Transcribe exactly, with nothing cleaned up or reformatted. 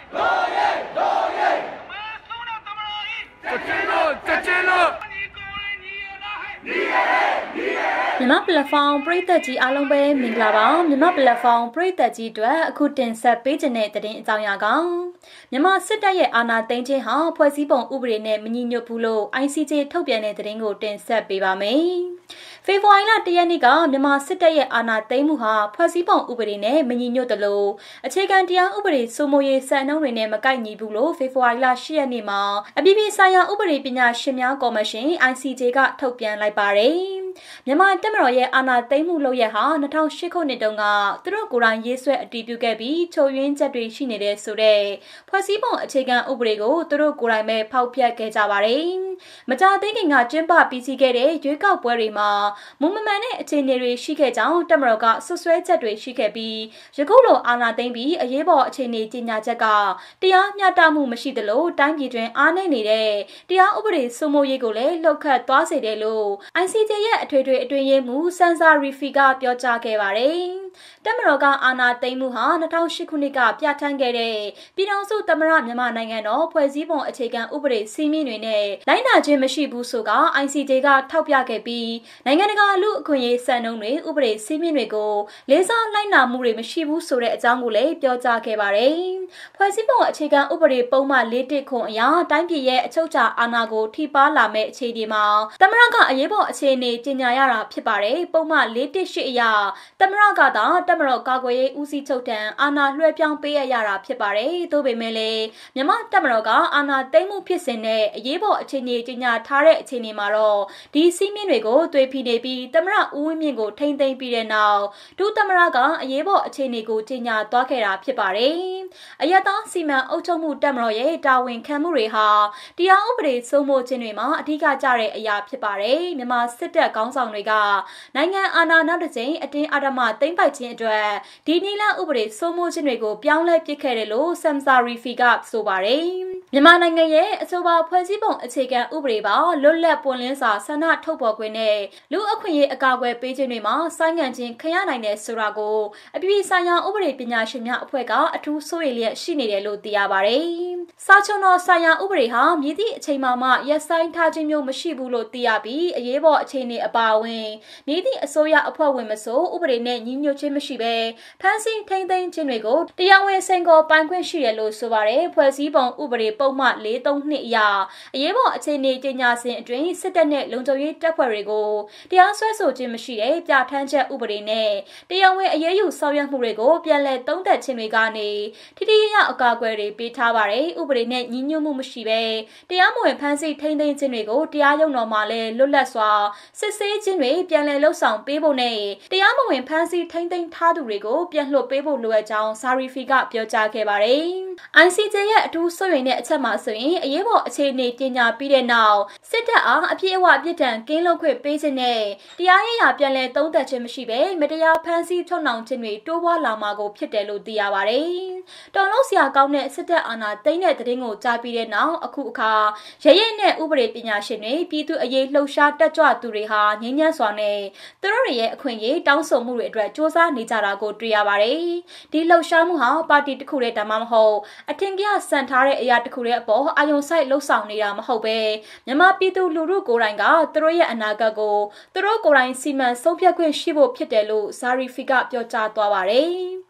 မြန်မာပလက်ဖောင်းပရိသတ်ကြီးအားလုံးပဲမင်္ဂလာပါမြန်မာပလက်ဖောင်းပရိသတ်ကြီးတို့အခုတင်ဆက်ပေးခြင်းတဲ့သတင်းအကြောင်းအရာကမြန်မာစစ်တပ်ရဲ့အာဏာသိမ်းခြင်းဟာဖွဲ့စည်းပုံဥပဒေနဲ့မညီညွတ်ဘူးလို့ I C J ထုတ်ပြန်တဲ့သတင်းကိုတင်ဆက်ပေးပါမယ်ဖေဖော်ဝါရီလတရက်နေ့ကမြန်မာစစ်တပ်ရဲ့အာဏာသိမ်းမှုဟာဖွဲ့စည်းပုံဥပဒေနဲ့မညီညွတ်တယ်လို့အခြေခံတရားဥပဒေစိုးမိုးရေးစံနှုန်းတွေနဲ့မကိုက်ညီဘူးလို့ဖေဖော်ဝါရီလ၈ရက်နေ့မှာအပြည်ပြည်ဆိုင်ရာဥပဒေပညာရှင်များကော်မရှင် I C J ကထုတ်ပြန်လိုက်ပါတယ်မြန်မာတပ်မတော်ရဲ့အာဏာသိမ်းမှုလုပ်ရဟာ၂၀၀၈ခုနှစ်တုန်းကသူတို့ကိုယ်တိုင်ရေးဆွဲအတည်ပြုခဲ့ပြီးချုပ်ရင်းချက်တွေရှိနေတဲ့ဆိုတဲ့ဖွဲ့စည်းပုံအခြေခံဥပဒေကိုသူတို့ကိုယ်တိုင်ပဲဖောက်ဖျက်ခဲ့ကြပါတယ်။မကြာသေးခင်ကကျင်းပပြီးစီးခဲ့တဲ့ရွေးကောက်ပွဲတွေမှာမုံမမှန်တဲ့အခြေအနေတွေရှိခဲ့ကြောင်းတပ်မတော်ကဆွဆွဲချက်တွေရှိခဲ့ပြီးယခုလိုအာဏာသိမ်းပြီးအရေးပေါ်အခြေအနေကြေညာချက်ကတရားမျှတမှုမရှိသလိုတိုင်းပြည်တွင်အားနည်းနေတဲ့တရားဥပဒေစိုးမိုးရေးကိုလည်းလှုပ်ခတ်သွားစေတယ်လို့ I C J ရဲ့အထွေထွေအတွင်းရေးမှူးစန်ဆာရီဖီကပြောကြားခဲ့ပါတယ်။တပ်မတော်ကအာဏာသိမ်းမှုဟာ၂၀၀၈ခုနှစ်ကပြဋ္ဌာန်းခဲ့တဲ့ပြည်ထောင်စုသမ္မတမြန်မာနိုင်ငံတော်ဖွဲ့စည်းပုံအခြေခံဥပဒေစည်းမျဉ်းတွေနဲ့လိုက်နာခြင်းမရှိဘူးဆိုက I C J ကထောက်ပြခဲ့ပြီးနိုင်ငံတကာလူအခွင့်အရေးစံနှုန်းတွေဥပဒေစည်းမျဉ်းတွေကိုလေးစားလိုက်နာမှုတွေမရှိဘူးဆိုတဲ့အကြောင်းကိုလည်းပြောကြားခဲ့ပါတယ်။ဖွဲ့စည်းပုံအခြေခံဥပဒေပုံမှန်၄၁ခုအရတိုင်းပြည်ရဲ့အချုပ်အခြာအာဏာကိုထိပါလာမဲ့အခြေအနေမှာသမ္မတကအရေးပေါ်အခြေအနေကြေညာရတာဖြစ်ပါတယ်။ပုံမှန်၄၁၈အရသမ္မတကသာတပ်မတော်ကာကွယ်ရေးဦးစီးချုပ်ထံအာဏာလွှဲပြောင်းပေးရတာဖြစ်ပါတယ်။သို့ပေမဲ့လည်းမြန်မာတပ်မတော်ကအာဏာသိမ်းမှုဖြစ်စဉ်နဲ့အရေးပေါ်အခြေအနေကြေညာထားတဲ့အခြေအနေမှာတော့ဒီစည်းမျဉ်းတွေကိုသွေဖီနေပြီးသမ္မတဦးဝင်းမြင့်ကိုထိန်းသိမ်းပြီးတဲ့နောက်ဒုသမ္မတကအရေးပေါ်အခြေအနေကိုကြေညာသွားခဲ့တာဖြစ်ပါတယ်။အယက်သားစီမံအုပ်ချုပ်မှုတပ်မတော်ရဲ့တာဝန်ခံမှုတွေဟာတရားဥပဒေစိုးမိုးခြင်းတွေမှာအဓိကကျတဲ့အရာဖြစ်ပါတယ်။မြန်မာစစ်တပ်ခေါင်းဆောင်တွေကနိုင်ငံအာဏာနောက်တစ်ကြိမ်အတင်းအဓမ္မသိမ်းပိုက်ခြင်းအတွက်ဒီနည်းလမ်းဥပဒေစိုးမိုးခြင်းတွေကိုပြောင်းလဲပစ်ခဲ့တယ်လို့ဆမ်ဆာရီဖီကဆိုပါတယ်။မြန်မာနိုင်ငံရဲ့အဆိုပါဖွဲ့စည်းပုံအခြေခံဥပဒေပါလွတ်လပ်ပွင့်လင်းစွာဆန္ဒထုတ်ဖော်ခွင့်နဲ့လူအခွင့်အရေးအကာအကွယ်ပေးခြင်းတွေမှာဆိုင်းငံ့ခြင်းခံရနိုင်တဲ့ဆိုတာကိုအပြည်ပြည်ဆိုင်ရာဥပဒေပညာရှင်များအဖွဲ့ကအထူးစိုးရိမ်လျက်ရှိနေတယ်လို့သိရပါတယ်။စာချုပ်တော်ဆိုင်ရာဥပဒေဟာမြည်သည့်အချိန်မှမှရပ်ဆိုင်းထားခြင်းမျိုးမရှိဘူးလို့သိရပြီးအရေးပေါ်အခြေအနေအပါအဝင်မြည်သည့်အစိုးရအဖွဲ့ဝင်မဆိုဥပဒေနဲ့ညီညွတ်ခြင်းမရှိဘဲဖမ်းဆီးထိန်းသိမ်းခြင်းတွေကိုတရားဝင်စင်ကောပိုင်ခွင့်ရှိတယ်လို့ဆိုပါတယ်။ဖွဲ့စည်းပုံဥပဒေပုံမှန်၄၃နှစ်အရအရေးပေါ်အခြေအနေကြေညာစဉ်အတွင်းစစ်တပ်နဲ့လုံခြုံရေးတပ်ဖွဲ့တွေကိုတရားစွဲဆိုခြင်းမရှိတဲ့ပြဋ္ဌာန်းချက်ဥပဒေနဲ့တရားဝင်အရေးယူဆောင်ရွက်မှုတွေကိုပြန်လည်သုံးသပ်ခြင်းတွေကနေထိထိရောက်အကာအကွယ်တွေပေးထားပါတယ်။ဥပဒေနဲ့ညီညွတ်မှုမရှိဘဲတရားမဝင်ဖမ်းဆီးထိန်းသိမ်းခြင်းတွေကိုတရားရုံးတော်မှာလည်းလွတ်လပ်စွာစစ်ဆေးခြင်းတွေပြန်လည်လှုပ်ဆောင်ပေးဖို့နဲ့တရားမဝင်ဖမ်းဆီးထိန်းသိမ်းထားသူတွေကိုပြန်လွှတ်ပေးဖို့လိုအပ်ကြောင်းဆာရီဖီကပြောကြားခဲ့ပါတယ်။ I C J ရဲ့အထူးစိုးရိမ်တဲ့အချက်မှာဆိုရင်အရေးပေါ်အခြေအနေပညာပြီးတဲ့နောက်စစ်တပ်အားအပြည့်အဝအပြစ်ဒဏ်ကင်းလွတ်ခွင့်ပေးခြင်းနဲ့တရားရေးရာပြန်လည်သုံးသပ်ခြင်းမရှိဘဲမတရားဖမ်းဆီးထုတ်နှောင်ခြင်းတွေတိုးပွားလာမှာကိုဖြစ်တယ်လို့သိရပါတယ်။တော်လို့ဆရာကောင်းတဲ့စစ်တပ်အာဏာသိမ်းတဲ့သတင်းကိုကြားပြီးတဲ့နောက်အခုအခါရရဲနဲ့ဥပဒေပညာရှင်တွေပြည်သူအရေးလှုပ်ရှားတက်ကြွသူတွေဟာငြိမ်းချမ်းစွာနဲ့သူတို့တွေရဲ့အခွင့်အရေးတောင်းဆိုမှုတွေအတွက်စ조사နေကြတာကိုတွေ့ရပါတယ်။ဒီလှုပ်ရှားမှုဟာပါတီတစ်ခုတည်းဒါမှမဟုတ်အထင်ကရဆန်ထားတဲ့အရာတစ်ခုတည်းအပေါ်အာရုံစိုက်လှုပ်ဆောင်နေတာမဟုတ်ပဲမြန်မာပြည်သူလူထုကိုယ်တိုင်ကသူတို့ရဲ့အနာဂတ်ကိုသူတို့ကိုယ်တိုင်စီမံဆုံးဖြတ်ခွင့်ရှိဖို့ဖြစ်တယ်လို့ဇာရီဖီကပြောကြားသွားပါတယ်။